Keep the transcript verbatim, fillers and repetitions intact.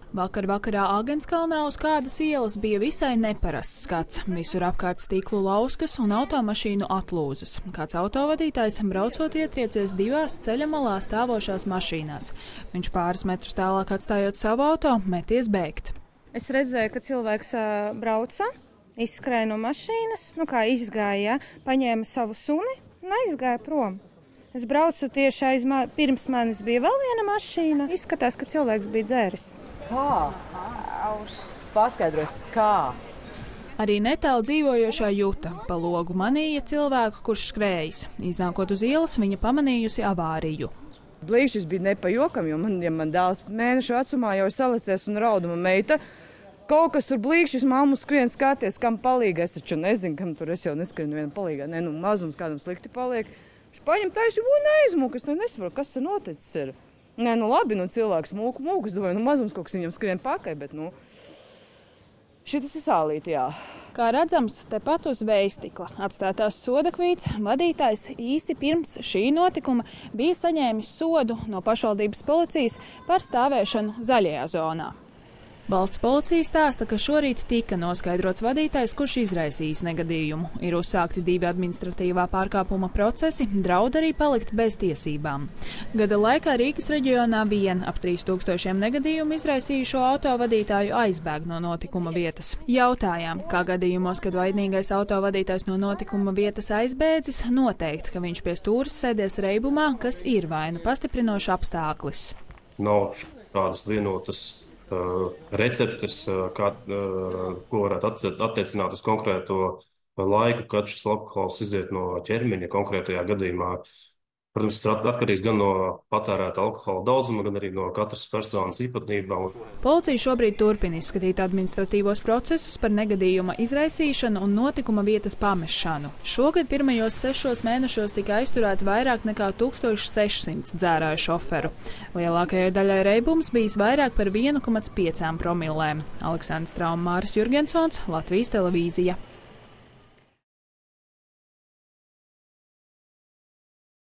Vakar vakarā Āgenskalnā uz kādas ielas bija visai neparasts skats. Visur apkārt stiklu lauskas un automašīnu atlūzas. Kāds autovadītājs braucot ietriecies divās ceļa malā stāvošās mašīnās. Viņš pāris metrus tālāk atstājot savu auto, meties bēgt. Es redzēju, ka cilvēks brauca, izskrēja no mašīnas, nu kā izgāja, paņēma savu suni un aizgāja prom. Es braucu tieši aiz manis, pirms manis bija vēl viena mašīna. Izskatās, ka cilvēks bija dzēris. Kā? Paskaidros, kā? Arī netālu dzīvojošā Juta pa logu manīja cilvēku, kurš skrējis. Iznākot uz ielas, viņa pamanījusi avāriju. Blīšķis bija ne pa jokam, jo man, ja man dēls mēnešu vecumā jau ir salicies un rauduma meita. Kaut kas tur blīkšķis, mammu skrien skaties, kam palīga. Es taču nezinu, kam tur es jau neskrienu vienam palīgā. Ne, nu mazums kādam slikti paliek. Viņš paņem taisni un aizmūk. Es nesaprotu, kas tur noticis ir. Nē, nu labi, nu cilvēks mūku, mūku. Es domāju, nu mazums kaut kas viņam skrien pakaļ, bet nu šitas ir sālīti, jā. Kā redzams, tepat uz vējstikla atstātās sodakvīts vadītājs īsi pirms šī notikuma bija saņēmis sodu no pašvaldības policijas par stāvēšanu zaļajā zonā. Valsts policija stāsta, ka šorīt tika noskaidrots vadītājs, kurš izraisījis negadījumu. Ir uzsākti divi administratīvā pārkāpuma procesi, draud arī palikt bez tiesībām. Gada laikā Rīgas reģionā vien ap trīs tūkstošiem negadījumu izraisījušo autovadītāju aizbēg no notikuma vietas. Jautājām, kā gadījumos, kad vainīgais autovadītājs no notikuma vietas aizbēdzis, noteikt, ka viņš pie stūres sēdies reibumā, kas ir vainu pastiprinošs apstāklis. Nav tādas vienotas Uh, receptes, uh, kā, uh, ko varētu attiecināt uz konkrēto laiku, kad šis alkohols iziet no ķermeņa konkrētajā gadījumā. Protams, tas ir atkarīgs gan no patērēta alkohola daudzuma, gan arī no katras personas īpatnībām. Policija šobrīd turpina izskatīt administratīvos procesus par negadījuma izraisīšanu un notikuma vietas pamešanu. Šogad pirmajos sešos mēnešos tika aizturēti vairāk nekā tūkstoš sešsimt dzērāju šoferu. Lielākajai daļai reibums bijis vairāk par vienu komats piecām promilēm. Aleksandrs Trauma, Māris Jurgensons, Latvijas televīzija.